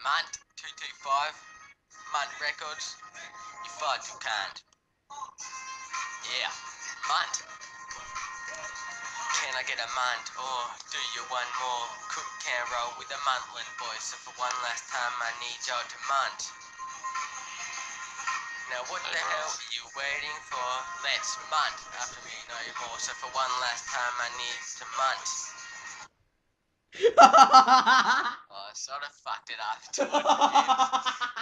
MuNT 225, MuNT Records, you far too kind. Yeah, MuNT. Can I get a MuNT or do you want more? Cook can roll with a Muntland boy, so for one last time I need y'all to MuNT. Now what the hell are you waiting for? Let's MuNT after me no more, so for one last time I need to MuNT. Oh, I sort of fucked it up towards the end.